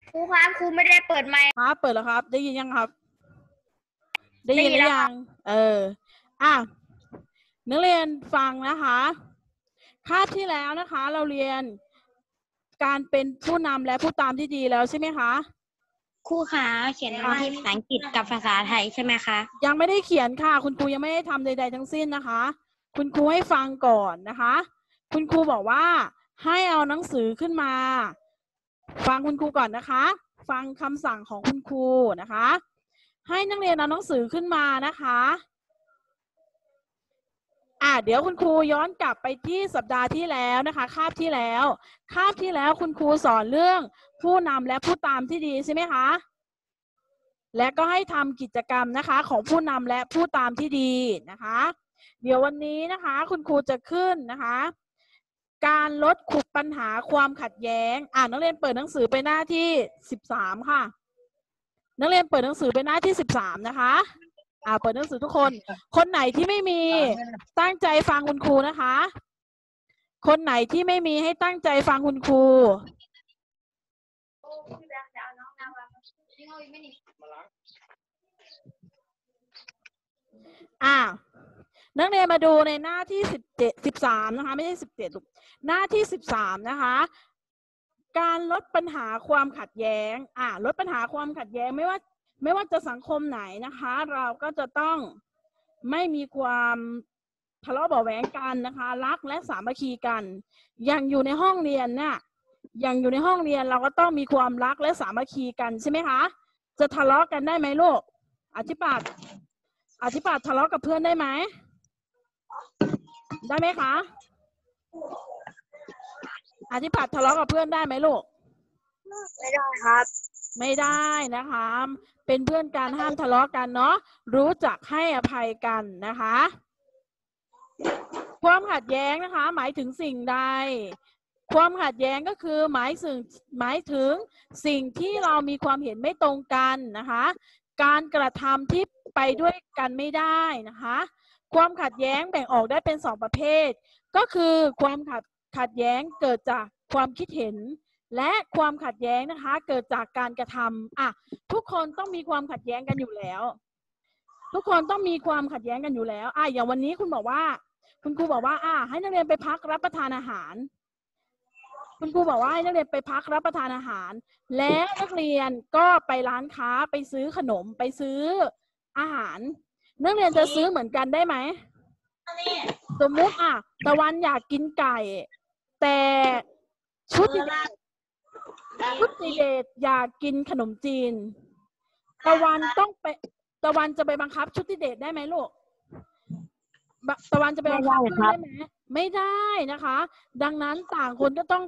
ครูครับครูไม่ได้เปิดไมค์ครับเปิดแล้วครับได้ยินยังครับได้ยินหรือยังอ่ะนักเรียนฟังนะคะคาบที่แล้วนะคะเราเรียนการเป็นผู้นำและผู้ตามที่ดีแล้วใช่ไหมคะครูคะเขียนมาที่ภาษาอังกฤษกับภาษาไทยใช่ไหมคะยังไม่ได้เขียนค่ะคุณครูยังไม่ได้ทำใดๆทั้งสิ้นนะคะคุณครูให้ฟังก่อนนะคะคุณครูบอกว่าให้เอาหนังสือขึ้นมาฟังคุณครูก่อนนะคะฟังคำสั่งของคุณครูนะคะให้นักเรียนเอาหนังสือขึ้นมานะคะเดี๋ยวคุณครูย้อนกลับไปที่สัปดาห์ที่แล้วนะคะคาบที่แล้วคุณครูสอนเรื่องผู้นำและผู้ตามที่ดีใช่ไหมคะและก็ให้ทำกิจกรรมนะคะของผู้นำและผู้ตามที่ดีนะคะเดี๋ยววันนี้นะคะคุณครูจะขึ้นนะคะการลดขุดปัญหาความขัดแย้งนักเรียนเปิดหนังสือไปหน้าที่13ค่ะนักเรียนเปิดหนังสือไปหน้าที่13นะคะเปิดหนังสือทุกคนคนไหนที่ไม่มีตั้งใจฟังคุณครูนะคะคนไหนที่ไม่มีให้ตั้งใจฟังคุณครูนักเรียนมาดูในหน้าที่13นะคะไม่ใช่17ลูกหน้าที่13นะคะการลดปัญหาความขัดแย้งลดปัญหาความขัดแย้งไม่ว่าจะสังคมไหนนะคะเราก็จะต้องไม่มีความทะเลาะเบาะแว้งกันนะคะรักและสามัคคีกันอย่างอยู่ในห้องเรียนเนี่ยอย่างอยู่ในห้องเรียนเราก็ต้องมีความรักและสามัคคีกันใช่ไหมคะจะทะเลาะกันได้ไหมลูกอธิบายทะเลาะกับเพื่อนได้ไหมได้ไหมคะอธิบายทะเลาะกับเพื่อนได้ไหมลูกไม่ได้ครับไม่ได้นะคะเป็นเพื่อนกันห้ามทะเลาะกันเนาะรู้จักให้อภัยกันนะคะความขัดแย้งนะคะหมายถึงสิ่งใดความขัดแย้งก็คือหมายถึงสิ่งที่เรามีความเห็นไม่ตรงกันนะคะการกระทำที่ไปด้วยกันไม่ได้นะคะความขัดแย้งแบ่งออกได้เป็น2ประเภทก็คือความขัดแย้งเกิดจากความคิดเห็นและความขัดแย้งนะคะเกิดจากการกระทำทุกคนต้องมีความขัดแย้งกันอยู่แล้วทุกคนต้องมีความขัดแย้งกันอยู่แล้วอย่างวันนี้คุณครูบอกว่าให้นักเรียนไปพักรับประทานอาหารคุณครูบอกว่าให้นักเรียนไปพักรับประทานอาหารแล้วนักเรียนก็ไปร้านค้าไปซื้อขนมไปซื้ออาหารนักเรียนจะซื้อเหมือนกันได้ไหมสมมุติตะวันอยากกินไก่แต่ชุติเดชอยากกินขนมจีนตะวันจะไปบังคับชุติเดชได้ไหมลูกตะวันจะไปบังคับได้ไหมไม่ได้นะคะดังนั้นต่างคนก็ต้อง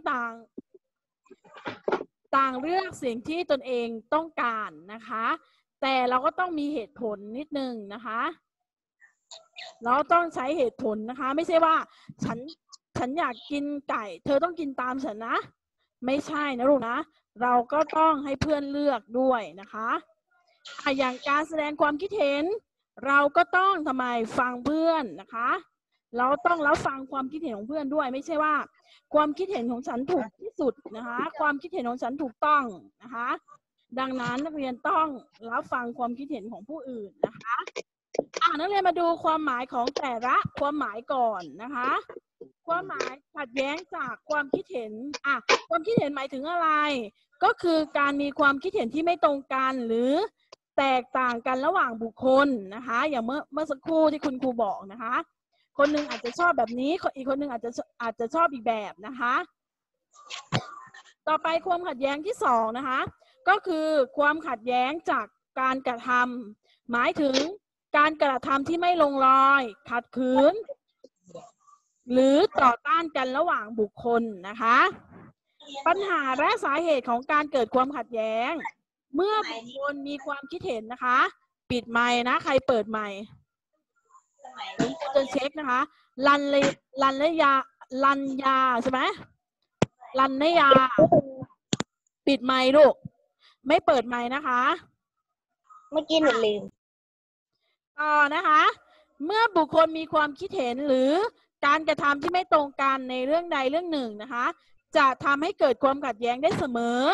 ต่างเลือกสิ่งที่ตนเองต้องการนะคะแต่เราก็ต้องมีเหตุผลนิดนึงนะคะเราต้องใช้เหตุผลนะคะไม่ใช่ว่าฉันอยากกินไก่เธอต้องกินตามฉันนะไม่ใช่นะลูกนะเราก็ต้องให้เพื่อนเลือกด้วยนะคะอย่างการแสดงความคิดเห็นเราก็ต้องทำไมฟังเพื่อนนะคะเราต้องรับฟังความคิดเห็นของเพื่อนด้วยไม่ใช่ว่าความคิดเห็นของฉันถูกที่สุดนะคะความคิดเห็นของฉันถูกต้องนะคะดังนั้นนักเรียนต้องรับฟังความคิดเห็นของผู้อื่นนะคะนักเรียนมาดูความหมายของแต่ละความหมายก่อนนะคะความหมายขัดแย้งจากความคิดเห็นความคิดเห็นหมายถึงอะไรก็คือการมีความคิดเห็นที่ไม่ตรงกันหรือแตกต่างกันระหว่างบุคคลนะคะอย่างเมื่อสักครู่ที่คุณครูบอกนะคะคนหนึ่งอาจจะชอบแบบนี้อีกคนหนึ่งอาจจะชอบอีกแบบนะคะต่อไปความขัดแย้งที่2นะคะก็คือความขัดแย้งจากการกระทำหมายถึงการกระทำที่ไม่ลงรอยขัดขืนหรือต่อต้านกันระหว่างบุคคลนะคะปัญหาและสาเหตุของการเกิดความขัดแย้งเมื่อบุคคลมีความคิดเห็นนะคะปิดไมค์นะใครเปิดไมค์จะเช็คนะคะลันยาใช่ไหมลันยาปิดไมค์ลูกไม่เปิดไมค์นะคะเมื่อกี้หนูลืมต่อนะคะเมื่อบุคคลมีความคิดเห็นหรือการกระทำที่ไม่ตรงกันในเรื่องใดเรื่องหนึ่งนะคะจะทำให้เกิดความขัดแย้งได้เสมอ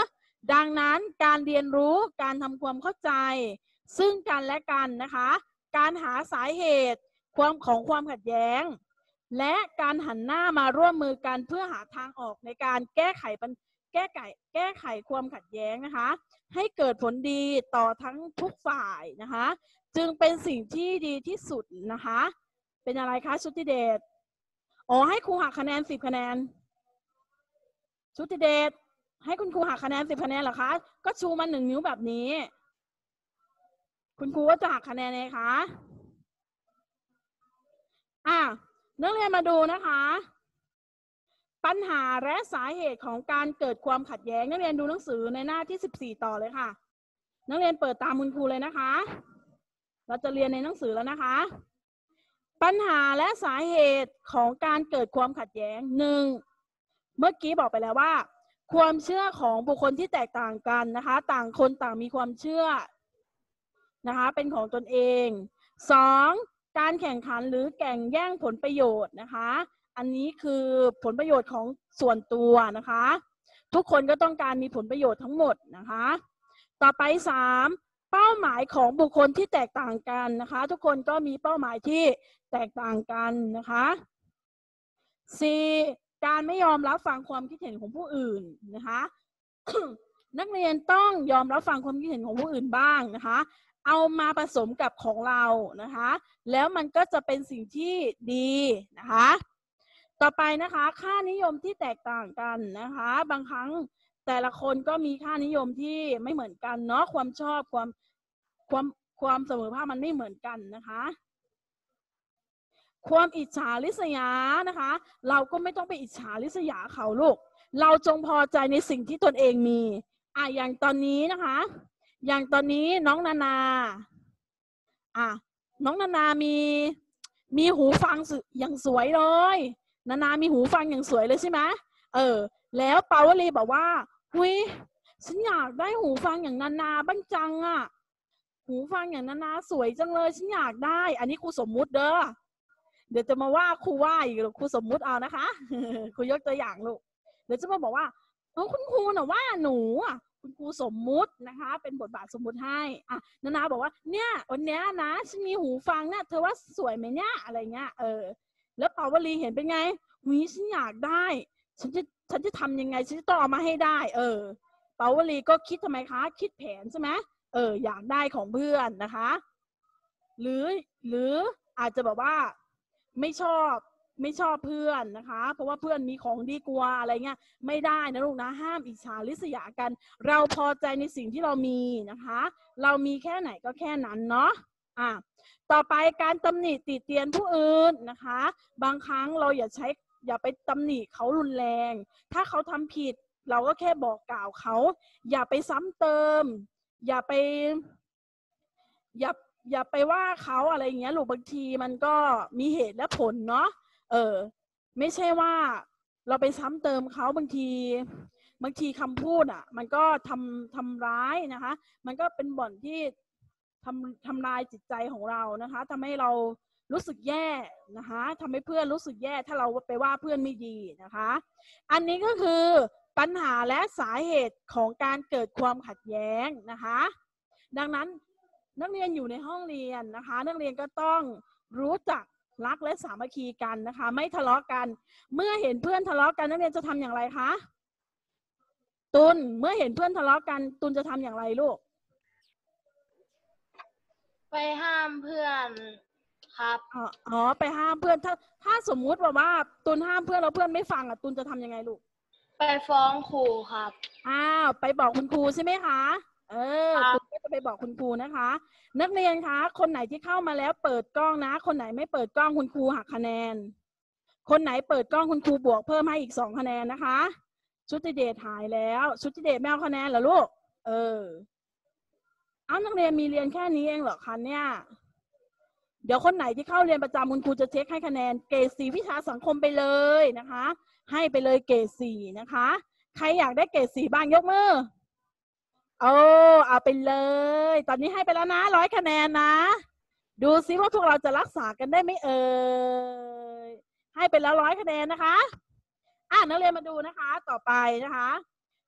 ดังนั้นการเรียนรู้การทำความเข้าใจซึ่งกันและกันนะคะการหาสาเหตุของความขัดแย้งและการหันหน้ามาร่วมมือกันเพื่อหาทางออกในการแก้ไขความขัดแย้งนะคะให้เกิดผลดีต่อทั้งทุกฝ่ายนะคะจึงเป็นสิ่งที่ดีที่สุดนะคะเป็นอะไรคะชุติเดชอ๋อให้ครูหักคะแนน10 คะแนนชุติเดชให้คุณครูหักคะแนน10 คะแนนเหรอคะก็ชูมา1 นิ้วแบบนี้คุณครูก็จะหักคะแนนไงคะนักเรียนมาดูนะคะปัญหาและสาเหตุของการเกิดความขัดแย้งนักเรียนดูหนังสือในหน้าที่14ต่อเลยค่ะนักเรียนเปิดตามคุณครูเลยนะคะเราจะเรียนในหนังสือแล้วนะคะปัญหาและสาเหตุของการเกิดความขัดแย้ง1เมื่อกี้บอกไปแล้วว่าความเชื่อของบุคคลที่แตกต่างกันนะคะต่างคนต่างมีความเชื่อนะคะเป็นของตนเอง2การแข่งขันหรือแข่งแย่งผลประโยชน์นะคะอันนี้คือผลประโยชน์ของส่วนตัวนะคะทุกคนก็ต้องการมีผลประโยชน์ทั้งหมดนะคะต่อไป3เป้าหมายของบุคคลที่แตกต่างกันนะคะทุกคนก็มีเป้าหมายที่แตกต่างกันนะคะ4การไม่ยอมรับฟังความคิดเห็นของผู้อื่นนะคะ นักเรียนต้องยอมรับฟังความคิดเห็นของผู้อื่นบ้างนะคะเอามาผสมกับของเรานะคะแล้วมันก็จะเป็นสิ่งที่ดีนะคะต่อไปนะคะค่านิยมที่แตกต่างกันนะคะบางครั้งแต่ละคนก็มีค่านิยมที่ไม่เหมือนกันเนาะความชอบความเสมอภาคมันไม่เหมือนกันนะคะความอิจฉาริษยานะคะเราก็ไม่ต้องไปอิจฉาริษยาเขาลูกเราจงพอใจในสิ่งที่ตนเองมีอย่างตอนนี้นะคะอย่างตอนนี้น้องนานาน้องนานามีหูฟังอย่างสวยเลยนานามีหูฟังอย่างสวยเลยใช่ไหมแล้วปาวลีบอกว่าหุยฉันอยากได้หูฟังอย่างนานาบ้างจังหูฟังอย่างนานาสวยจังเลยฉันอยากได้อันนี้ครูสมมุติเด้อเดี๋ยวจะมาว่าครูว่าอีกครูสมมุติเอานะคะครูยกตัวอย่างลูกเดี๋ยวจะมาบอกว่าคุณครูน่ะว่าหนูคุณครูสมมุตินะคะเป็นบทบาทสมมุติให้นานาบอกว่าเนี่ยวันนี้นะฉันมีหูฟังเนี่ยเธอว่าสวยไหมเนี่ยอะไรเงี้ยแล้วปาวลีเห็นเป็นไงวิฉันอยากได้ฉันจะทำยังไงฉันจะต้องเอามาให้ได้ปาวลีก็คิดทำไมคะคิดแผนใช่ไหมอยากได้ของเพื่อนนะคะหรืออาจจะแบบว่าไม่ชอบเพื่อนนะคะเพราะว่าเพื่อนมีของดีกว่าอะไรเงี้ยไม่ได้นะลูกนะห้ามอิจฉาริษยากันเราพอใจในสิ่งที่เรามีนะคะเรามีแค่ไหนก็แค่นั้นเนาะต่อไปการตำหนิติเตียนผู้อื่นนะคะบางครั้งเราอย่าไปตำหนิเขารุนแรงถ้าเขาทำผิดเราก็แค่บอกกล่าวเขาอย่าไปซ้ำเติมอย่าไปว่าเขาอะไรอย่างเงี้ยลูกบางทีมันก็มีเหตุและผลเนาะไม่ใช่ว่าเราไปซ้ำเติมเขาบางทีคำพูดมันก็ทำร้ายนะคะมันก็เป็นบ่อนที่ทำลายจิตใจของเรานะคะทำให้เรารู้สึกแย่นะคะทำให้เพื่อนรู้สึกแย่ถ้าเราไปว่าเพื่อนไม่ดีนะคะอันนี้ก็คือปัญหาและสาเหตุของการเกิดความขัดแย้งนะคะดังนั้นนักเรียนอยู่ในห้องเรียนนะคะนักเรียนก็ต้องรู้จักรักและสามัคคีกันนะคะไม่ทะเลาะกันเมื่อเห็นเพื่อนทะเลาะกันนักเรียนจะทำอย่างไรคะตุลเมื่อเห็นเพื่อนทะเลาะกันตุลจะทำอย่างไรลูกไปห้ามเพื่อนครับไปห้ามเพื่อนถ้าสมมุติว่าตุลห้ามเพื่อนแล้วเพื่อนไม่ฟังตุลจะทำยังไงลูกไปฟ้องครูครับไปบอกคุณครูใช่ไหมคะตุลก็จะไปบอกคุณครูนะคะนักเรียนคะคนไหนที่เข้ามาแล้วเปิดกล้องนะคนไหนไม่เปิดกล้องคุณครูหักคะแนนคนไหนเปิดกล้องคุณครูบวกเพิ่มให้อีก2 คะแนนนะคะชุติเดชหายแล้วชุติเดชไม่เอาคะแนนเหรอลูกนักเรียนมีเรียนแค่นี้เองเหรอคะเนี่ยเดี๋ยวคนไหนที่เข้าเรียนประจำคุณครูจะเช็คให้คะแนนเกรด4วิชาสังคมไปเลยนะคะให้ไปเลยเกรด4นะคะใครอยากได้เกรด4บ้างยกมือเอาไปเลยตอนนี้ให้ไปแล้วนะ100 คะแนนนะดูซิว่าพวกเราจะรักษากันได้ไหมให้ไปแล้ว100 คะแนนนะคะนักเรียนมาดูนะคะต่อไปนะคะ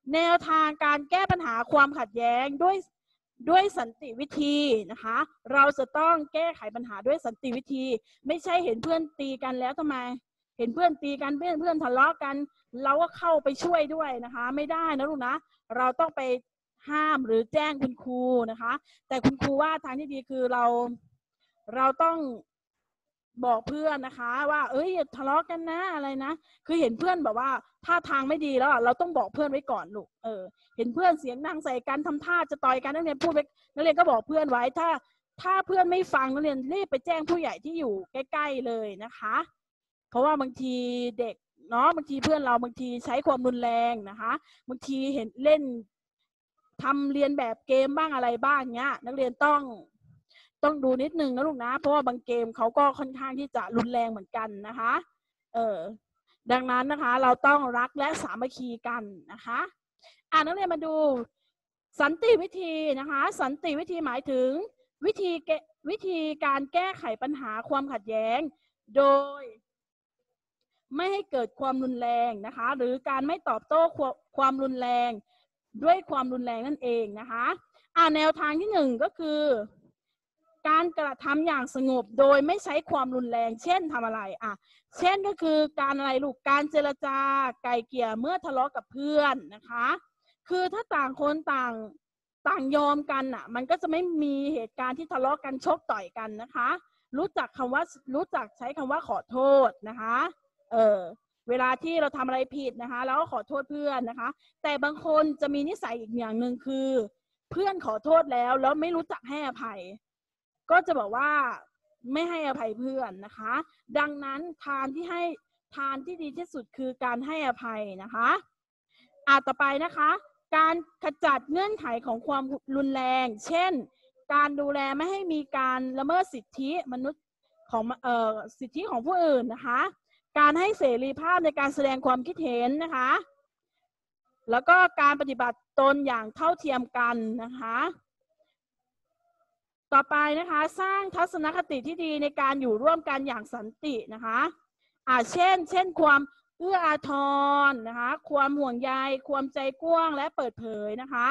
แนวทางการแก้ปัญหาความขัดแย้งด้วยสันติวิธีนะคะเราจะต้องแก้ไขปัญหาด้วยสันติวิธีไม่ใช่เห็นเพื่อนตีกันแล้วทำไมเห็นเพื่อนตีกันเพื่อนทะเลาะกันเราก็เข้าไปช่วยด้วยนะคะไม่ได้นะลูกนะเราต้องไปห้ามหรือแจ้งคุณครูนะคะแต่คุณครูว่าทางที่ดีคือเราต้องบอกเพื่อนนะคะว่าอย่าทะเลาะกันนะอะไรนะคือเห็นเพื่อนแบบว่าท่าทางไม่ดีแล้วเราต้องบอกเพื่อนไว้ก่อนลูกเห็นเพื่อนเสียงดังใส่กันทำท่าจะต่อยกันนักเรียนพูดไปนักเรียนก็บอกเพื่อนไว้ถ้าเพื่อนไม่ฟังนักเรียนรีบไปแจ้งผู้ใหญ่ที่อยู่ใกล้ๆเลยนะคะเพราะว่าบางทีเด็กเนาะบางทีเพื่อนเราบางทีใช้ความรุนแรงนะคะบางทีเห็นเล่นทำเรียนแบบเกมบ้างอะไรบ้างเงี้ยนักเรียนต้องดูนิดนึงนะลูกนะเพราะว่าบางเกมเขาก็ค่อนข้างที่จะรุนแรงเหมือนกันนะคะดังนั้นนะคะเราต้องรักและสามัคคีกันนะคะนักเรียนมาดูสันติวิธีนะคะสันติวิธีหมายถึงวิธีการแก้ไขปัญหาความขัดแย้งโดยไม่ให้เกิดความรุนแรงนะคะหรือการไม่ตอบโต้ความรุนแรงด้วยความรุนแรงนั่นเองนะคะแนวทางที่1ก็คือการกระทำอย่างสงบโดยไม่ใช้ความรุนแรงเช่นทำอะไรเช่นก็คือการอะไรลูกการเจรจาไกล่เกลี่ยเมื่อทะเลาะกับเพื่อนนะคะคือถ้าต่างคนต่างยอมกันมันก็จะไม่มีเหตุการณ์ที่ทะเลาะกันชกต่อยกันนะคะรู้จักใช้คำว่าขอโทษนะคะเวลาที่เราทำอะไรผิดนะคะแล้วก็ขอโทษเพื่อนนะคะแต่บางคนจะมีนิสัยอีกอย่างหนึ่งคือเพื่อนขอโทษแล้วไม่รู้จักให้อภัยก็จะบอกว่าไม่ให้อภัยเพื่อนนะคะดังนั้นทานที่ดีที่สุดคือการให้อภัยนะคะต่อไปนะคะการขจัดเงื่อนไขของความรุนแรงเช่นการดูแลไม่ให้มีการละเมิดสิทธิมนุษย์ของสิทธิของผู้อื่นนะคะการให้เสรีภาพในการแสดงความคิดเห็นนะคะแล้วก็การปฏิบัติตนอย่างเท่าเทียมกันนะคะต่อไปนะคะสร้างทัศนคติที่ดีในการอยู่ร่วมกันอย่างสันตินะคะเช่นความเอื้ออาทรนะคะความห่วงใยความใจกว้างและเปิดเผยนะคะ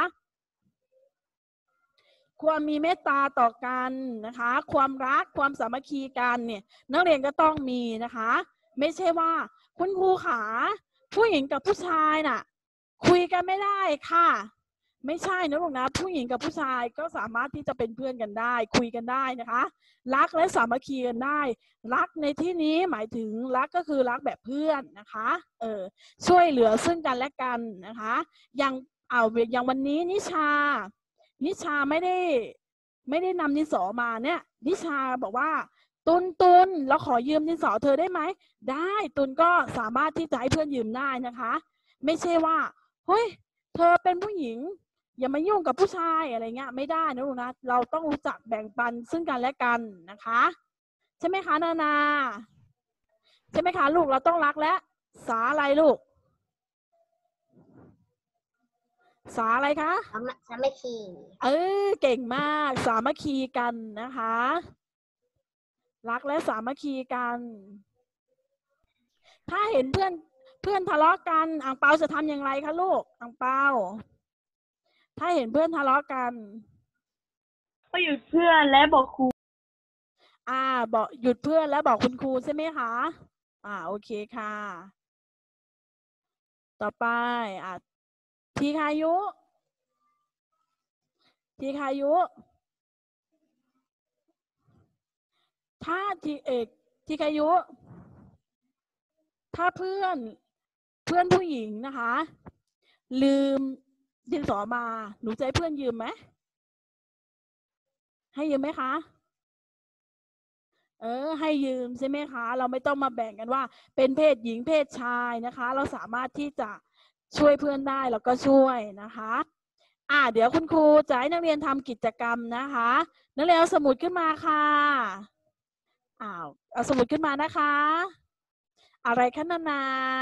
ความมีเมตตาต่อกันนะคะความรักความสามัคคีกันเนี่ยนักเรียนก็ต้องมีนะคะไม่ใช่ว่าคุณครูขาผู้หญิงกับผู้ชายน่ะคุยกันไม่ได้ค่ะไม่ใช่นะลูกนะผู้หญิงกับผู้ชายก็สามารถที่จะเป็นเพื่อนกันได้คุยกันได้นะคะรักและสามัคคีกันได้รักในที่นี้หมายถึงรักก็คือรักแบบเพื่อนนะคะช่วยเหลือซึ่งกันและกันนะคะอย่างวันนี้นิชาไม่ได้นำดินสอมาเนี่ยนิชาบอกว่าตุนเราขอยืมดินสอเธอได้ไหมได้ตุนก็สามารถที่จะให้เพื่อนยืมได้นะคะไม่ใช่ว่าเฮ้ยเธอเป็นผู้หญิงอย่ามายุ่งกับผู้ชายอะไรเงี้ยไม่ได้นะลูกนะเราต้องรู้จักแบ่งปันซึ่งกันและกันนะคะใช่ไหมคะนาใช่ไหมคะลูกเราต้องรักและสาอะไรลูกสาอะไรคะสามัคคีเก่งมากสามัคคีกันนะคะรักและสามัคคีกันถ้าเห็นเพื่อนทะเลาะกันอังเปาจะทำอย่างไรคะลูกอังเปาถ้าเห็นเพื่อนทะเลาะกันก็หยุดเพื่อนและบอกครูบอกหยุดเพื่อนแล้วบอกคุณครูใช่ไหมคะโอเคค่ะต่อไปทีคายุถ้าทีคายุถ้าเพื่อนผู้หญิงนะคะลืมดินสอมาหนูจะให้เพื่อนยืมไหมให้ยืมไหมคะให้ยืมใช่ไหมคะเราไม่ต้องมาแบ่งกันว่าเป็นเพศหญิงเพศชายนะคะเราสามารถที่จะช่วยเพื่อนได้แล้วก็ช่วยนะคะเดี๋ยวคุณครูจะให้นักเรียนทำกิจกรรมนะคะนักเรียนเอาสมุดขึ้นมาค่ะเอาสมุดขึ้นมานะคะอะไรคะนา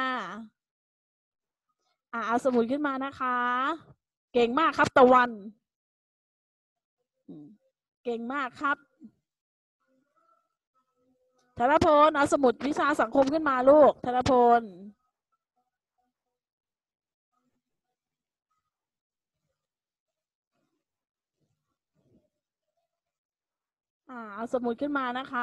เอาสมุดขึ้นมานะคะเก่งมากครับตะวันเก่งมากครับธนพลเอาสมุดวิชาสังคมขึ้นมาลูกธนพลเอาสมุดขึ้นมานะคะ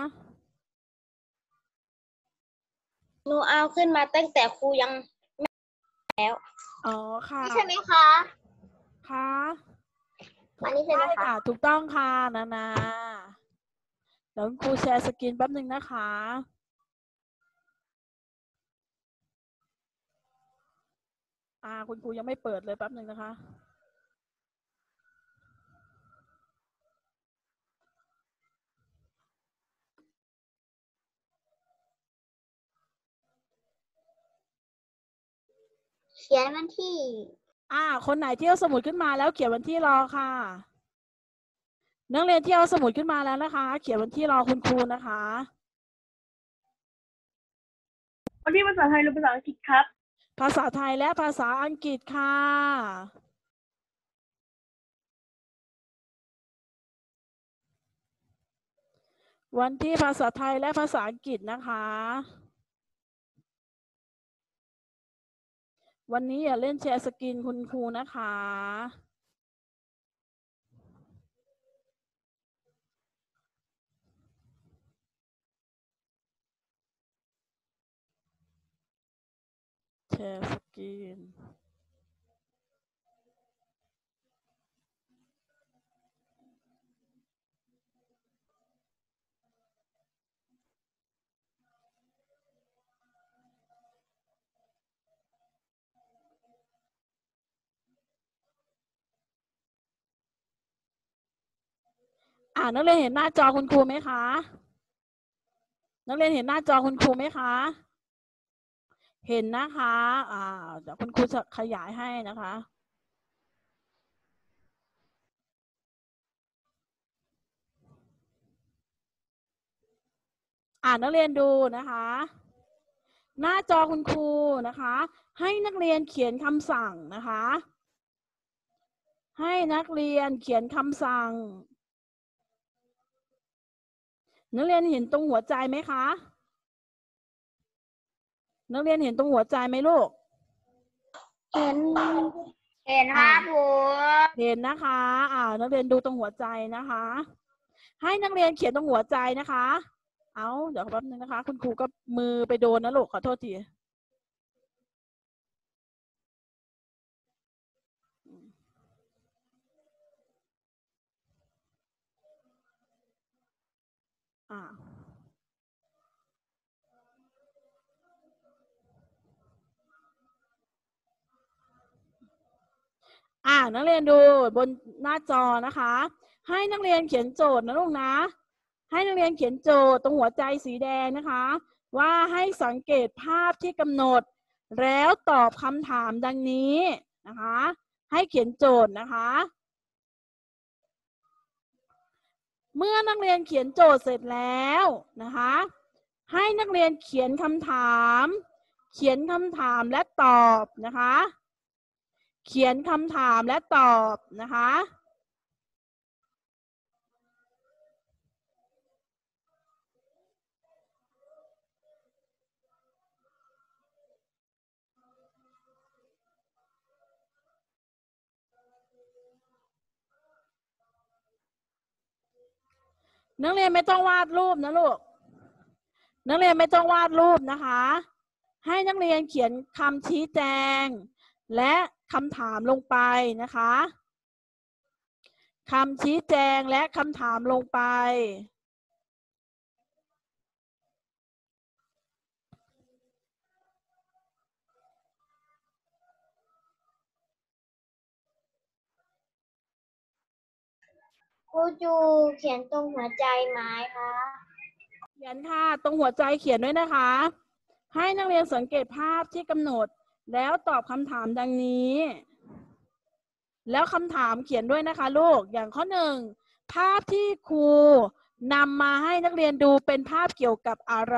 หนูเอาขึ้นมาตั้งแต่ครูยังอ๋อค่ะใช่ไหมคะค่ะอันนี้ใช่ไหมคะค่ะ ถูกต้องค่ะนาเดี๋ยวคุณครูแชร์สกรีนแป๊บหนึ่งนะคะ คุณครูยังไม่เปิดเลยแป๊บหนึ่งนะคะเขียนวันที่คนไหนที่เอาสมุดขึ้นมาแล้วเขียนวันที่รอค่ะ นักเรียนที่เอาสมุดขึ้นมาแล้วนะคะ เขียนวันที่รอคุณครูนะคะวันที่ภาษาไทยหรือภาษาอังกฤษครับภาษาไทยและภาษาอังกฤษค่ะ วันที่ภาษาไทยและภาษาอังกฤษนะคะ วันนี้อย่าเล่นแชร์สกรีนคุณครูนะคะ แชร์สกรีน นักเรียนเห็นหน้าจอคุณครูไหมคะ นักเรียนเห็นหน้าจอคุณครูไหมคะ เห็นนะคะเดี๋ยวคุณครูจะขยายให้นะคะ นักเรียนดูนะคะ หน้าจอคุณครูนะคะ ให้นักเรียนเขียนคำสั่งนะคะ ให้นักเรียนเขียนคำสั่ง นักเรียนเห็นตรงหัวใจไหมคะ นักเรียนเห็นตรงหัวใจไหมลูกเห็นครับผมเห็นนะคะนักเรียนดูตรงหัวใจนะคะ ให้นักเรียนเขียนตรงหัวใจนะคะ เดี๋ยวแป๊บนึงนะคะ คุณครูก็มือไปโดนนะลูกขอโทษทีนักเรียนดูบนหน้าจอนะคะ ให้นักเรียนเขียนโจทย์นะลูกนะ ให้นักเรียนเขียนโจทย์ตรงหัวใจสีแดงนะคะ ว่าให้สังเกตภาพที่กำหนด แล้วตอบคำถามดังนี้นะคะ ให้เขียนโจทย์นะคะ เมื่อนักเรียนเขียนโจทย์เสร็จแล้วนะคะ ให้นักเรียนเขียนคำถามและตอบนะคะ เขียนคำถามและตอบนะคะ นักเรียนไม่ต้องวาดรูปนะลูก นักเรียนไม่ต้องวาดรูปนะคะ ให้นักเรียนเขียนคำชี้แจงและคำถามลงไปนะคะคำชี้แจงและคำถามลงไปครูจูเขียนตรงหัวใจไหมคะเขียนค่ะตรงหัวใจเขียนด้วยนะคะ ให้นักเรียนสังเกตภาพที่กำหนดแล้วตอบคำถามดังนี้ แล้วคำถามเขียนด้วยนะคะลูกอย่างข้อหนึ่งภาพที่ครูนำมาให้นักเรียนดูเป็นภาพเกี่ยวกับอะไร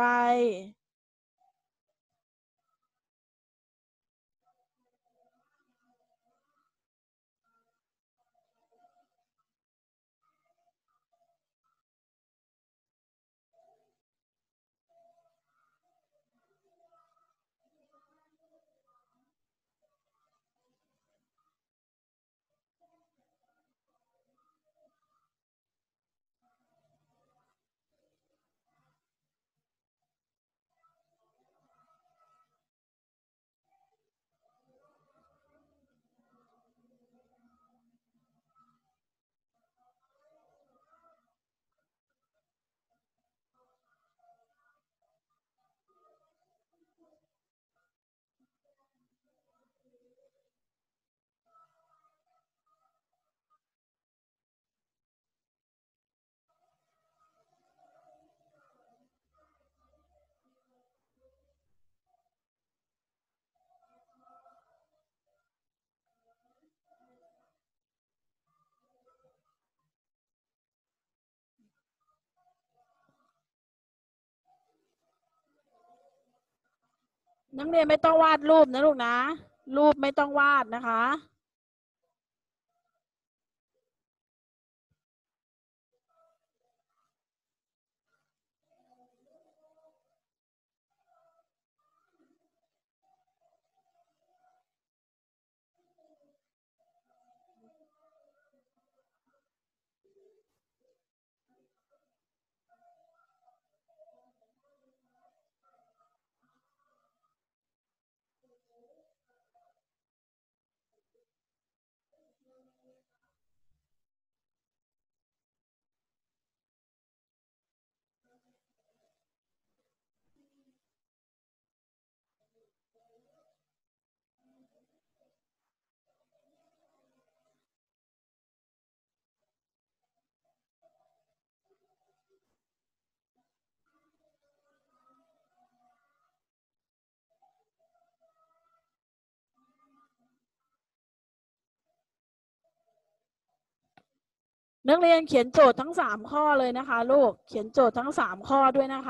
นักเรียนไม่ต้องวาดรูปนะลูกนะ รูปไม่ต้องวาดนะคะ นักเรียนเขียนโจทย์ทั้ง3 ข้อเลยนะคะลูก เขียนโจทย์ทั้ง3 ข้อด้วยนะคะ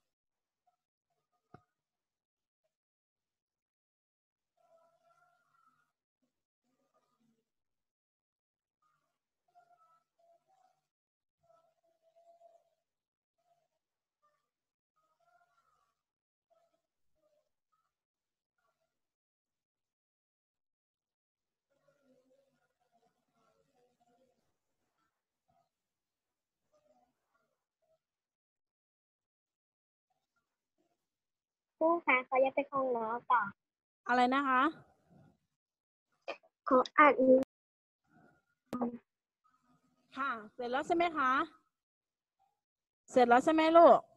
ครูคะเขาอยากไปห้องน้ำต่ออะไรนะคะขออ่านค่ะ เสร็จแล้วใช่ไหมคะ เสร็จแล้วใช่ไหมลูก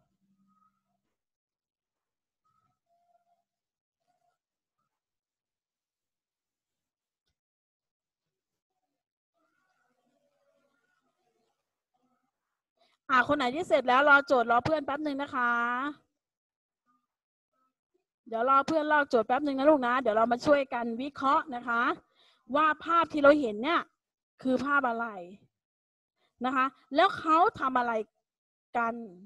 คนไหนที่เสร็จแล้วรอโจทย์รอเพื่อนแป๊บหนึ่งนะคะ เดี๋ยวรอเพื่อนลอกโจทย์แป๊บหนึ่งนะลูกนะ เดี๋ยวเรามาช่วยกันวิเคราะห์นะคะ ว่าภาพที่เราเห็นเนี่ยคือภาพอะไรนะคะ แล้วเขาทำอะไรกัน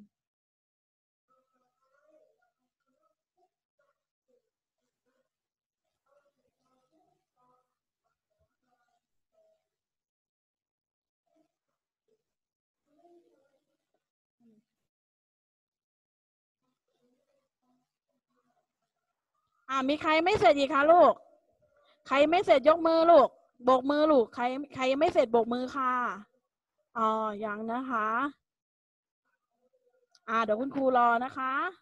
มีใครไม่เสร็จอีกคะลูก ใครไม่เสร็จยกมือลูกโบกมือลูก ใครยังไม่เสร็จโบกมือค่ะยังนะคะ เดี๋ยวคุณครูรอนะคะ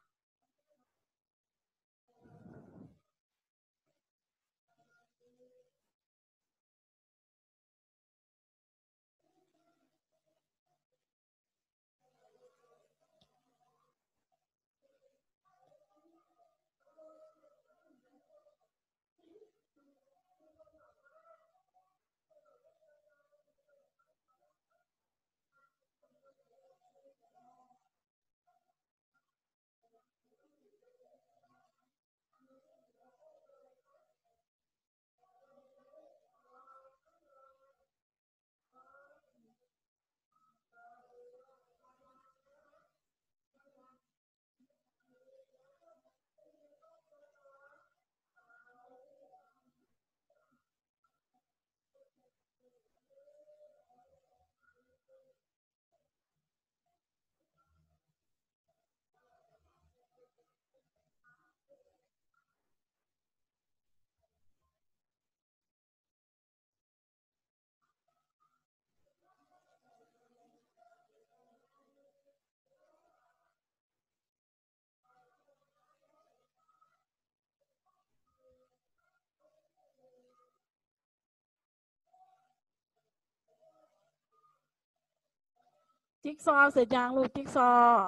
จิ๊กซอว์เสร็จยังลูกจิ๊กซอว์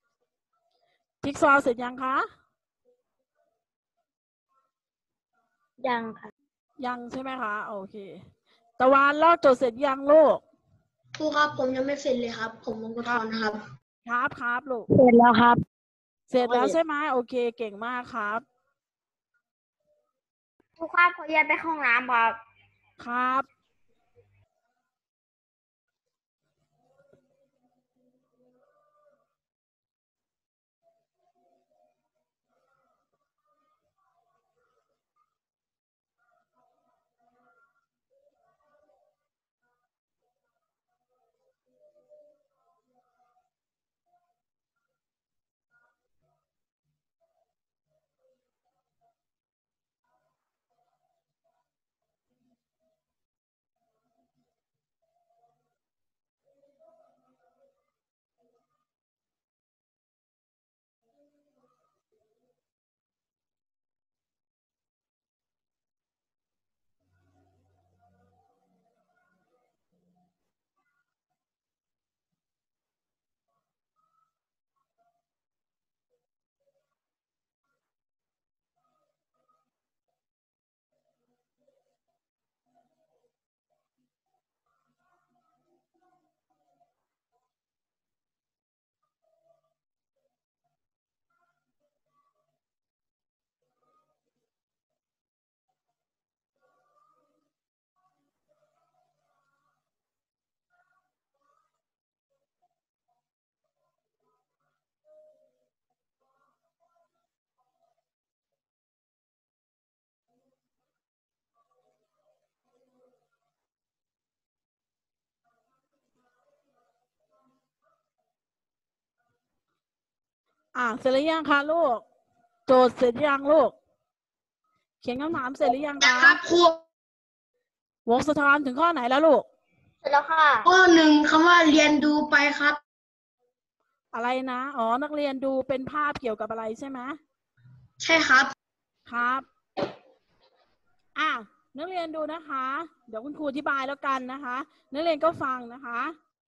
เสร็จยังคะยังค่ะยังใช่ไหมคะโอเค ตะวันลอกโจทย์เสร็จยังลูกครูครับผมยังไม่เสร็จเลยครับ ผมมงคลทรนะครับครับลูกเสร็จแล้วครับเสร็จแล้วใช่ไหมโอเคเก่งมากครับครูครับเขาอยากไปห้องน้ำครับครับเสร็จหรือยังคะลูกโจทย์เสร็จยังลูกเขียนคำถามเสร็จหรือยังนะคะครับครูวงสะท้อนถึงข้อไหนแล้วลูกเสร็จแล้วค่ะข้อหนึ่งคำว่าเรียนดูไปครับอะไรนะอ๋อนักเรียนดูเป็นภาพเกี่ยวกับอะไรใช่ไหมใช่ครับครับนักเรียนดูนะคะ เดี๋ยวคุณครูอธิบายแล้วกันนะคะ นักเรียนก็ฟังนะคะ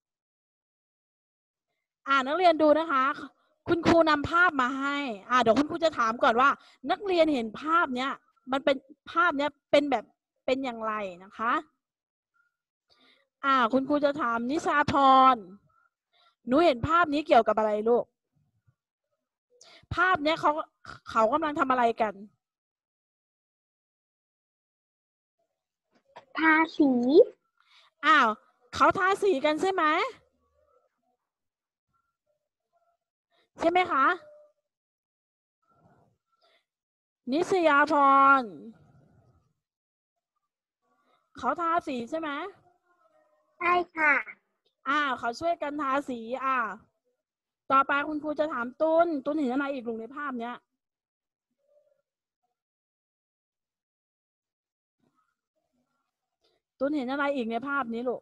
นักเรียนดูนะคะ คุณครูนำภาพมาให้เดี๋ยวคุณครูจะถามก่อนว่า นักเรียนเห็นภาพเนี้ยมันเป็นภาพเนี้ยเป็นแบบเป็นอย่างไรนะคะคุณครูจะถามนิชาพรหนูเห็นภาพนี้เกี่ยวกับอะไรลูกภาพเนี้ยเขากำลังทำอะไรกันทาสีเขาทาสีกันใช่ไหมใช่ไหมคะนิชยาพรเขาทาสีใช่ไหมใช่ค่ะเขาช่วยกันทาสีต่อไปคุณครูจะถามตุ้นเห็นอะไรอีกลุงในภาพเนี้ยตุ้นเห็นอะไรอีกในภาพนี้ลูก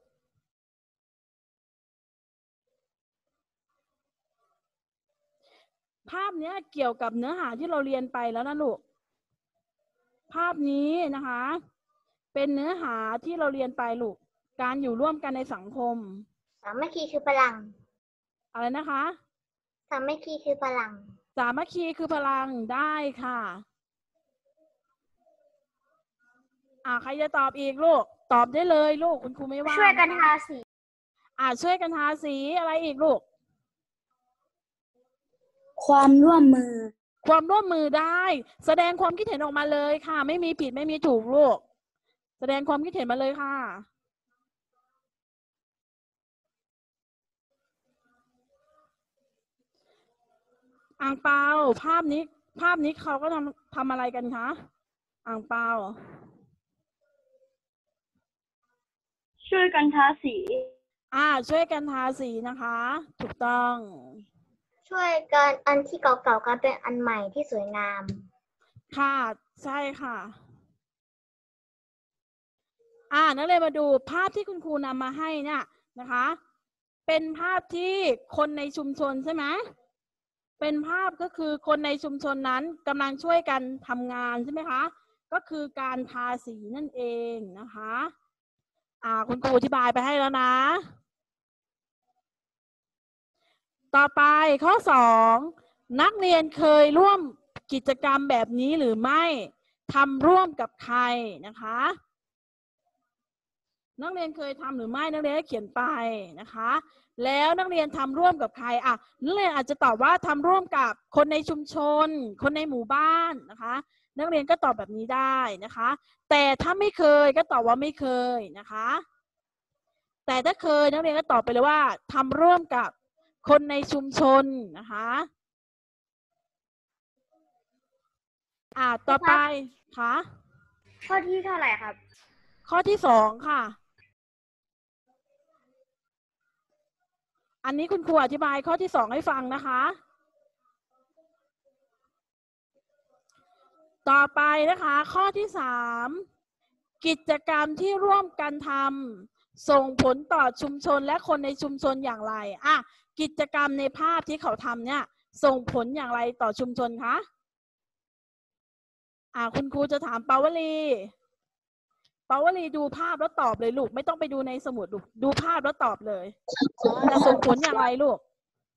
ภาพเนี้ยเกี่ยวกับเนื้อหาที่เราเรียนไปแล้วนะลูกภาพนี้นะคะเป็นเนื้อหาที่เราเรียนไปลูกการอยู่ร่วมกันในสังคมสามัคคีคือพลังอะไรนะคะสามัคคีคือพลังสามัคคีคือพลังได้ค่ะใครจะตอบอีกลูกตอบได้เลยลูกคุณครูไม่ว่าช่วยกันทาสีช่วยกันทาสีอะไรอีกลูกความร่วมมือความร่วมมือได้ แสดงความคิดเห็นออกมาเลยค่ะไม่มีผิดไม่มีถูกลูกแสดงความคิดเห็นมาเลยค่ะอ่างเปาภาพนี้เขาก็ทำอะไรกันคะอ่างเปาช่วยกันทาสีช่วยกันทาสีนะคะถูกต้องช่วยกันอันที่เก่าๆกลายเป็นอันใหม่ที่สวยงามค่ะใช่ค่ะนักเรียนมาดูภาพที่คุณครูนำมาให้เนี่ยนะคะเป็นภาพที่คนในชุมชนใช่ไหมเป็นภาพก็คือคนในชุมชนนั้นกำลังช่วยกันทำงานใช่ไหมคะก็คือการทาสีนั่นเองนะคะคุณครูอธิบายไปให้แล้วนะต่อไปข้อ2นักเรียนเคยร่วมกิจกรรมแบบนี้หรือไม่ทำร่วมกับใครนะคะนักเรียนเคยทำหรือไม่นักเรียนเขียนไปนะคะแล้วนักเรียนทำร่วมกับใครนักเรียนอาจจะตอบว่าทำร่วมกับคนในชุมชนคนในหมู่บ้านนะคะนักเรียนก็ตอบแบบนี้ได้นะคะแต่ถ้าไม่เคยก็ตอบว่าไม่เคยนะคะแต่ถ้าเคยนักเรียนก็ตอบไปเลยว่าทำร่วมกับคนในชุมชนนะคะต่อไปค่ะข้อที่เท่าไหร่ครับข้อที่2ค่ะอันนี้คุณครูอธิบายข้อที่2ให้ฟังนะคะต่อไปนะคะข้อที่3กิจกรรมที่ร่วมกันทำส่งผลต่อชุมชนและคนในชุมชนอย่างไรกิจกรรมในภาพที่เขาทำเนี่ยส่งผลอย่างไรต่อชุมชนคะคุณครูจะถามปาวลีดูภาพแล้วตอบเลยลูกไม่ต้องไปดูในสมุดดูภาพแล้วตอบเลยจะส่งผลอย่างไรลูก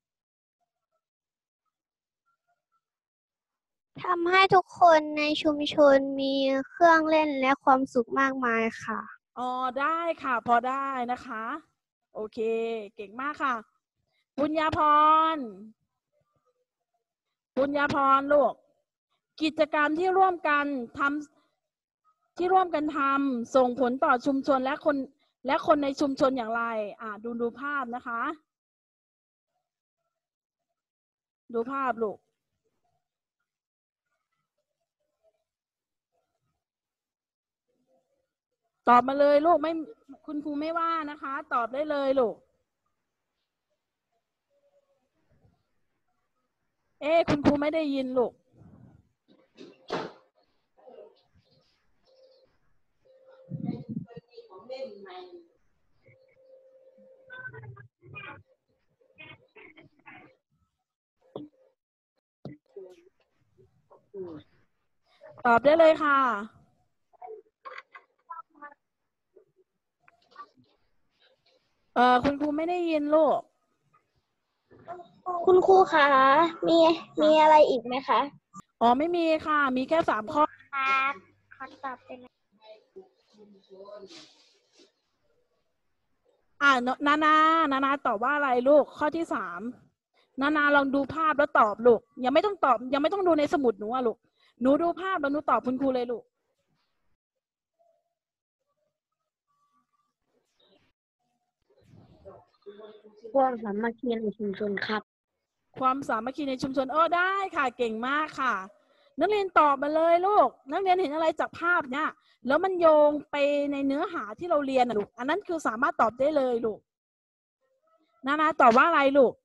ทำให้ทุกคนในชุมชนมีเครื่องเล่นและความสุขมากมายค่ะได้ค่ะพอได้นะคะโอเคเก่งมากค่ะบุญญาพรลูกกิจกรรมที่ร่วมกันทำส่งผลต่อชุมชนและคนในชุมชนอย่างไรดูภาพนะคะดูภาพลูกตอบมาเลยลูกไม่คุณครูไม่ว่านะคะตอบได้เลยลูกคุณครูไม่ได้ยินลูกตอบได้เลยค่ะคุณครูไม่ได้ยินลูกคุณครูคะมีอะไรอีกไหมคะอ๋อไม่มีค่ะ มีแค่3 ข้อครับขอตอบเป็นนานาตอบว่าอะไรลูกข้อที่3นานาลองดูภาพแล้วตอบลูกยังไม่ต้องตอบยังไม่ต้องดูในสมุดหนูอะลูกหนูดูภาพแล้วหนูตอบคุณครูเลยลูกความสามัคคีในชุมชนครับความสามัคคีในชุมชนได้ค่ะเก่งมากค่ะนักเรียนตอบมาเลยลูกนักเรียนเห็นอะไรจากภาพเนี่ยแล้วมันโยงไปในเนื้อหาที่เราเรียนนะลูกอันนั้นคือสามารถตอบได้เลยลูกนาตอบว่าอะไรลูก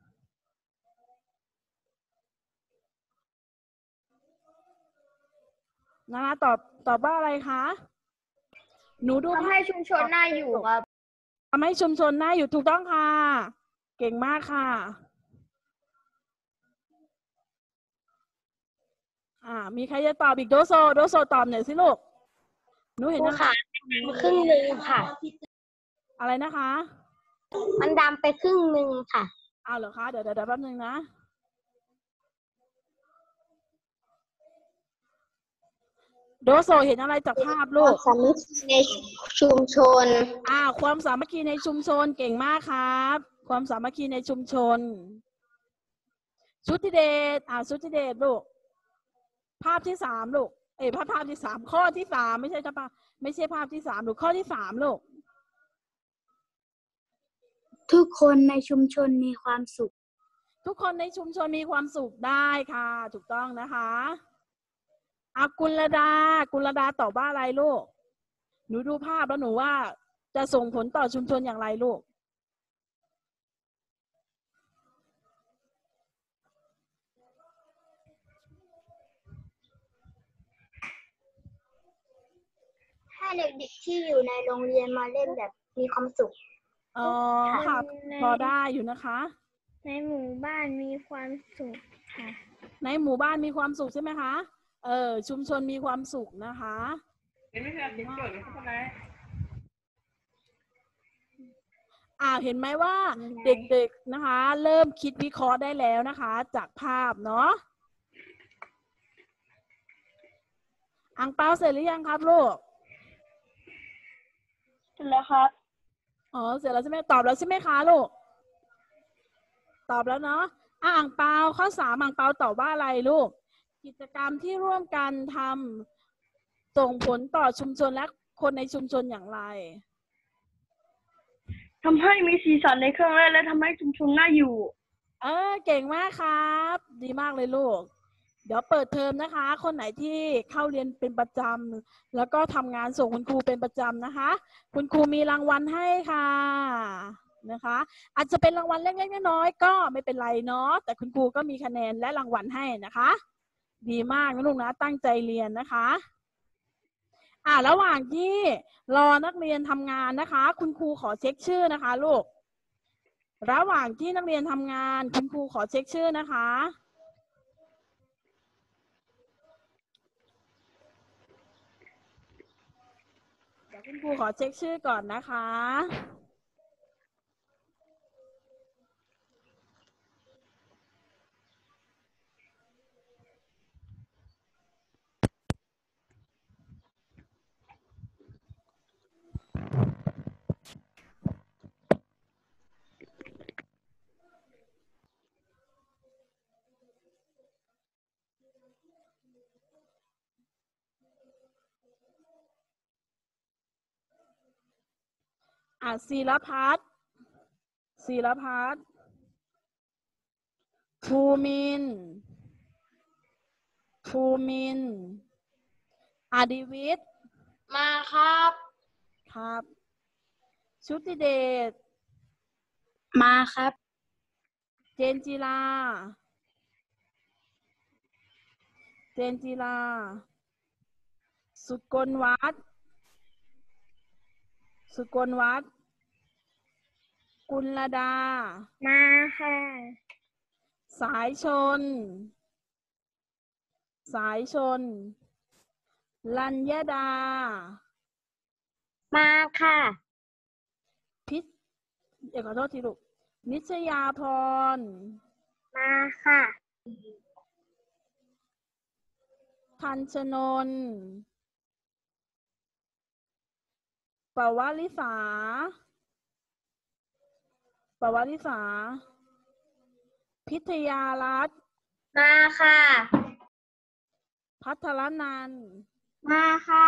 นาตอบว่าอะไรคะหนูดูทำให้ชุมชนน่าอยู่ครับทำให้ชุมชนน่าอยู่ถูกต้องค่ะเก่งมากค่ะมีใครจะตอบอีกโดโซตอบหน่อยสิลูกหนูเห็นค่ะครึ่งหนึ่งค่ะอะไรนะคะมันดำไปครึ่งหนึ่งค่ะเหรอคะเดี๋ยวแป๊บนึงนะโดโซเห็นอะไรจากภาพลูกสามัคคีในชุมชนความสามัคคีในชุมชนเก่งมากครับความสามัคคีในชุมชนชุติเดชชุติเดชลูกภาพที่3ลูกภาพที่3ข้อที่3ไม่ใช่ภาพที่3ลูกข้อที่3ลูกทุกคนในชุมชนมีความสุขทุกคนในชุมชนมีความสุขได้ค่ะถูกต้องนะคะกุลดาตอบว่าอะไรลูกหนูดูภาพแล้วหนูว่าจะส่งผลต่อชุมชนอย่างไรลูกให้เด็กๆที่อยู่ในโรงเรียนมาเล่นแบบมีความสุขค่ะพอได้อยู่นะคะในหมู่บ้านมีความสุขค่ะในหมู่บ้านมีความสุขใช่ไหมคะชุมชนมีความสุขนะคะเห็นไหมว่าเด็กๆนะคะเริ่มคิดวิเคราะห์ได้แล้วนะคะจากภาพเนาะอังเปาเสร็จหรือยังครับลูกเสร็จแล้วครับเสร็จแล้วใช่ไหมตอบแล้วใช่ไหมคะลูกตอบแล้วเนาะอังเปาข้อ3อังเปาตอบว่าอะไรลูกกิจกรรมที่ร่วมกันทำส่งผลต่อชุมชนและคนในชุมชนอย่างไรทำให้มีสีสันในเครื่องเล่นและทำให้ชุมชนน่าอยู่เก่งมากครับดีมากเลยลูกเดี๋ยวเปิดเทอมนะคะคนไหนที่เข้าเรียนเป็นประจำแล้วก็ทำงานส่งคุณครูเป็นประจำนะคะคุณครูมีรางวัลให้ค่ะนะคะอาจจะเป็นรางวัลเล็กๆน้อยๆก็ไม่เป็นไรเนาะแต่คุณครูก็มีคะแนนและรางวัลให้นะคะดีมากนะลูกนะตั้งใจเรียนนะคะระหว่างที่รอนักเรียนทำงานนะคะคุณครูขอเช็คชื่อนะคะลูกระหว่างที่นักเรียนทำงานคุณครูขอเช็คชื่อนะคะเดี๋ยวคุณครูขอเช็คชื่อก่อนนะคะศิลพัฒน์ภูมินอดิวิทย์มาครับครับชุติเดชมาครับเจนจิลาเจนจิลา สุกลวัฒน์ สุกลวัฒน์ กุลดามาค่ะสายชน สายชน ลัญญดามาค่ะขอโทษทีลูก นิชยาพรมาค่ะทันชนนท์ ปวลิสา ปวลิสา พิทยารัตน์มาค่ะพัทรนันท์มาค่ะ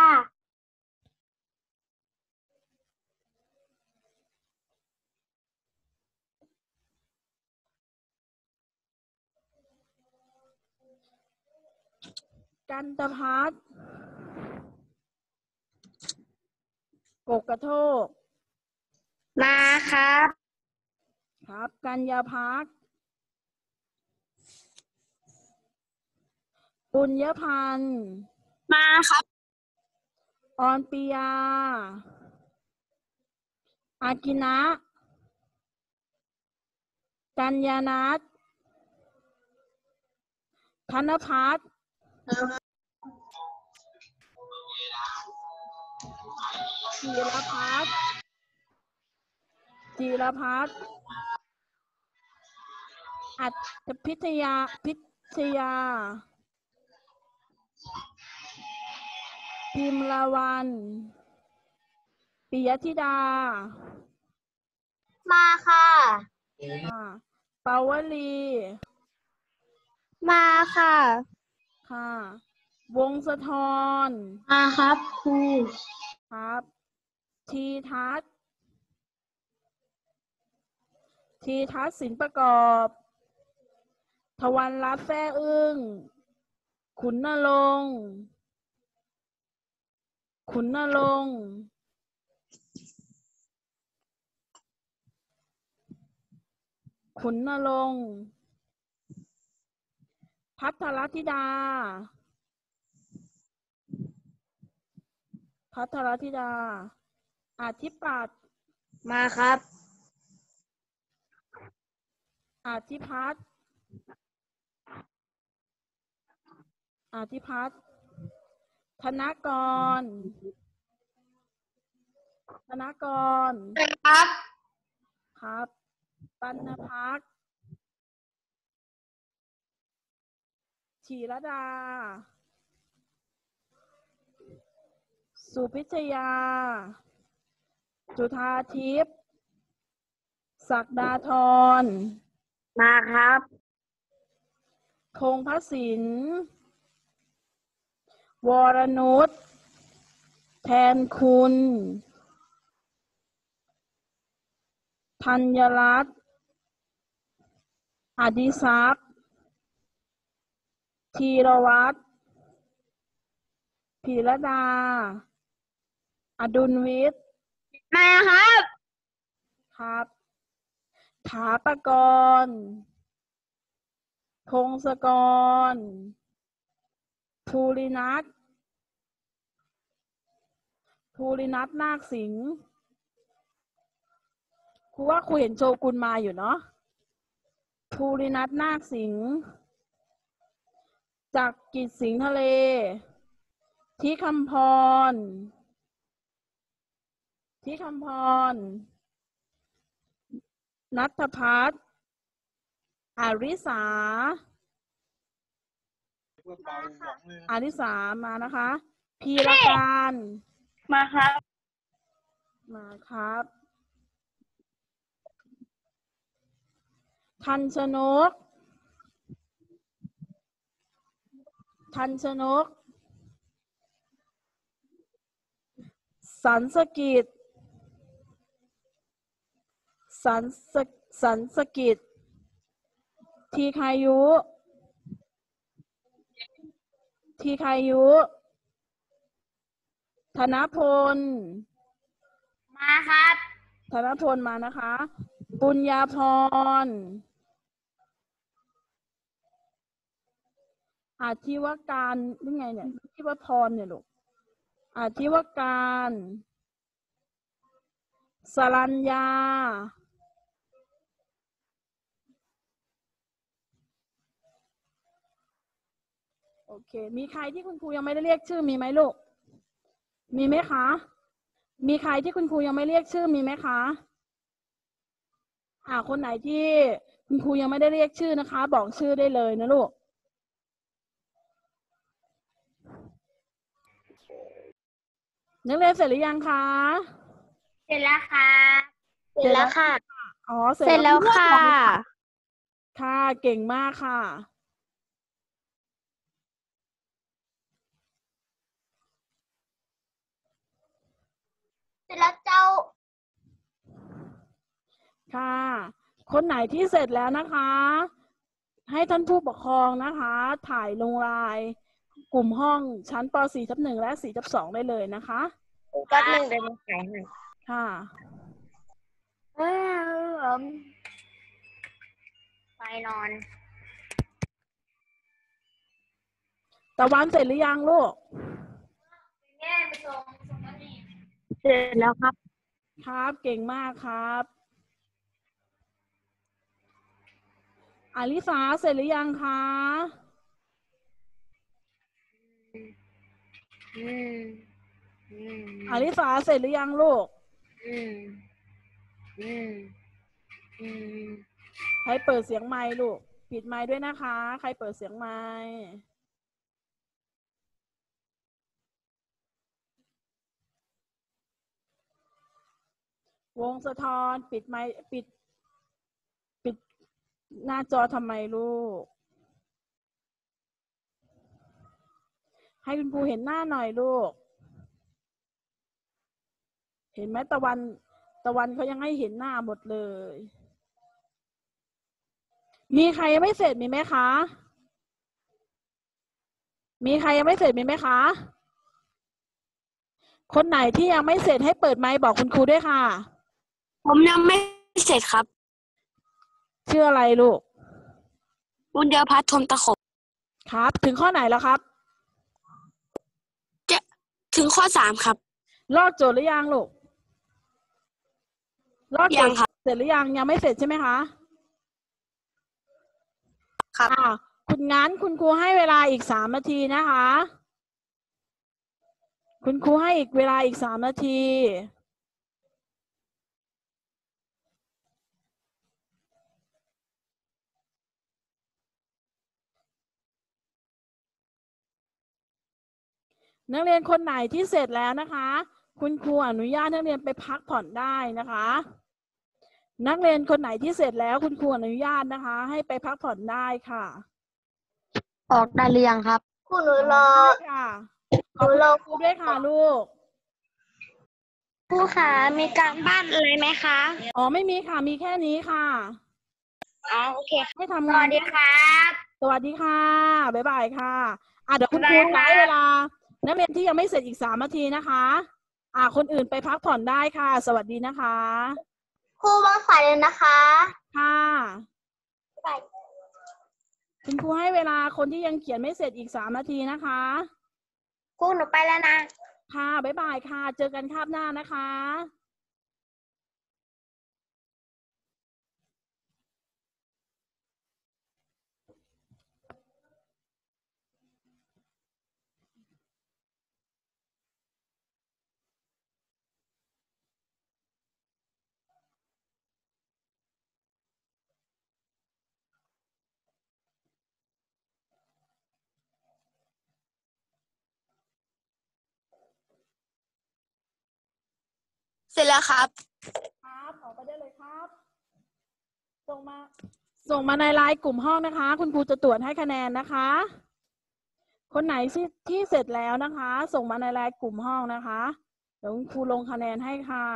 กันตพัฒน์ กกระโทกมาครับครับ กัญญาพัก ปุญญพันธ์มาครับออนปิยา อากินะ กัญญานัท ธนพัฒน์ จีรพัฒน์ จีรพัฒน์ อัตพิทยา พิชยา พิมลวัน ปิยธิดามาค่ะปาวลีมาค่ะค่ะ วงศธรมาครับครูครับ ทีทัศน์ ทีทัศน์ศิลป์ประกอบ ทวันรัตน์แซ่อึ้ง ขุนนรงค์ ขุนนรงค์ ขุนนรงค์ พัทรธิดา พัทรธิดา อธิปัตย์มาครับอธิพัฒน์ อธิพัฒน์ ธนกร ธนกรครับครับ ปัณพัก ฉีรดา สุพิชยา จุฑาทิพย์ ศักดาธรมาครับพงษ์พสิน วรนุช แทนคุณ ธัญรัตน์ อดิศักดิ์ ธีรวัตร พีรดา อดุลวิทย์มาครับครับ ถาปกรณ์ พงศกร ภูรินัท ภูรินัทนาคสิงห์ครูว่าครูเห็นโชกุนมาอยู่เนาะ ภูรินัทนาคสิงห์ จักรกิจสิงห์ทะเล ทิคำพร ทิคำพร นัทพัฒน์ อาริสา อาริสามานะคะ พีรการมาครับมาครับ ทันชนก ทันชนก สันสกิจ สันสกิจ ทีคายุ ทีคายุ ธนพลมาครับธนพลมานะคะ ปุญญาพรอาชีวการนี่ไงเนี่ยอาชีวพรเนี่ยลูกอาชีวการสรัญญาโอเคมีใครที่คุณครูยังไม่ได้เรียกชื่อมีไหมลูกมีไหมคะมีใครที่คุณครูยังไม่เรียกชื่อมีไหมคะคนไหนที่คุณครูยังไม่ได้เรียกชื่อนะคะบอกชื่อได้เลยนะลูกนักเรียนเสร็จหรือยังคะเสร็จแล้วค่ะเสร็จแล้วค่ะอ๋อเสร็จแล้วค่ะค่ะเก่งมากค่ะเสร็จแล้วเจ้าค่ะ คนไหนที่เสร็จแล้วนะคะ ให้ท่านผู้ปกครองนะคะ ถ่ายลงไลน์กลุ่มห้องชั้นป .4/1 และ 4/2 ได้เลยนะคะแป๊บนึงเดี๋ยวมาใส่ให้ค่ะไปนอนตะวันเสร็จหรือยังลูกเสร็จแล้วครับครับ เก่งมากครับอลิสาเสร็จหรือยังคะ อลิสาเสร็จหรือยังลูก ใครเปิดเสียงไมค์ลูก ปิดไมค์ด้วยนะคะ ใครเปิดเสียงไมค์ วงสะท้อนปิดไมค์ปิดหน้าจอทำไมลูก ให้คุณครูเห็นหน้าหน่อยลูก เห็นไหมตะวันเขายังให้เห็นหน้าหมดเลย มีใครยังไม่เสร็จมีไหมคะ มีใครยังไม่เสร็จมีไหมคะ คนไหนที่ยังไม่เสร็จให้เปิดไมค์บอกคุณครูด้วยค่ะผมยังไม่เสร็จครับชื่ออะไรลูกบุญเดียวพัฒน์ชมตะขบครับ ถึงข้อไหนแล้วครับจะถึงข้อ 3 ครับลอกโจทย์หรือยังลูก ลอกโจยัทงย์ครับเสร็จหรือยังยังไม่เสร็จใช่ไหมคะครับคุณงั้นคุณครูให้เวลาอีก3 นาทีนะคะ คุณครูให้อีกเวลาอีก3 นาที นักเรียนคนไหนที่เสร็จแล้วนะคะ คุณครูอนุญาตนักเรียนไปพักผ่อนได้นะคะ นักเรียนคนไหนที่เสร็จแล้วคุณครูอนุญาตนะคะ ให้ไปพักผ่อนได้ค่ะออกได้หรือยังครับคุณหนูรอได้ค่ะขอบคุณครูด้วยค่ะลูกครูคะมีการบ้านอะไรไหมคะอ๋อไม่มีค่ะมีแค่นี้ค่ะอ๋อโอเคให้ทำสงาวัน สดีครับสวัสดีค่ะบ๊ายบายค่ะเดี๋ยวคุณครูบ๊ายบายใช้เวลานักเรียนที่ยังไม่เสร็จอีก3 นาทีนะคะคนอื่นไปพักผ่อนได้ค่ะ สวัสดีนะคะครูวางสายเลยนะคะค่ะบ๊ายบายคุณครูให้เวลาคนที่ยังเขียนไม่เสร็จอีก3 นาทีนะคะครูหนูไปแล้วนะค่ะบ๊ายบายค่ะ เจอกันคาบหน้านะคะเสร็จแล้วครับครับออกไปได้เลยครับ ส่งมาในไลน์กลุ่มห้องนะคะ คุณครูจะตรวจให้คะแนนนะคะ คนไหนที่เสร็จแล้วนะคะ ส่งมาในไลน์กลุ่มห้องนะคะเดี๋ยวคุณครูลงคะแนนให้ค่ะ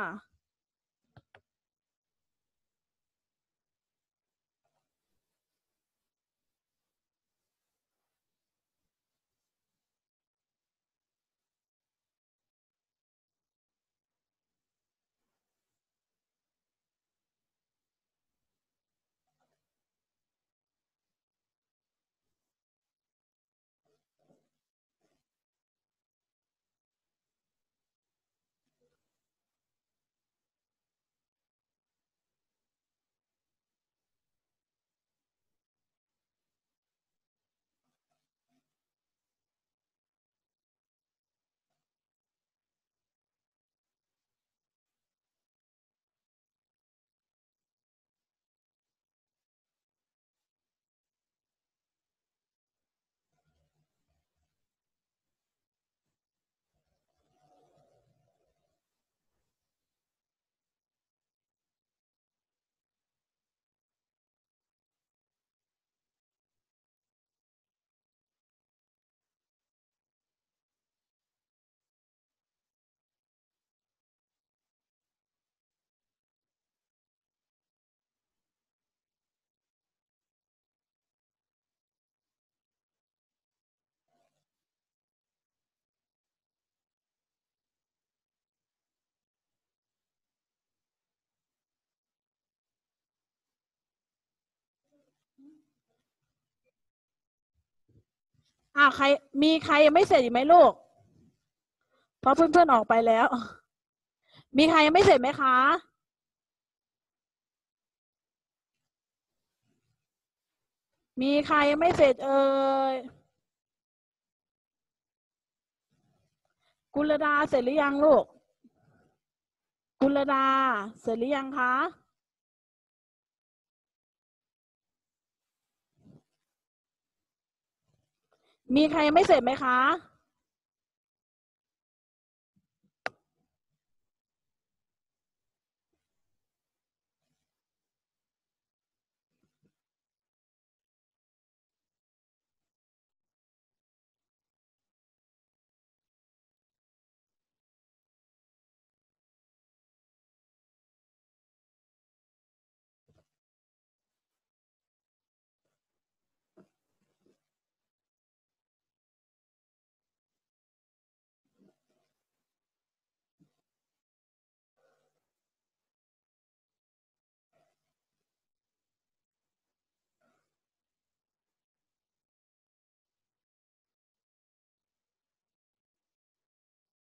ใครมีใครยังไม่เสร็จอีกไหมลูกเพราะเพื่อนๆออกไปแล้ว มีใครยังไม่เสร็จไหมคะมีใครยังไม่เสร็จเอ่ยกุลดาเสร็จหรือยังลูกกุลดาเสร็จหรือยังคะมีใครยังไม่เสร็จไหมคะ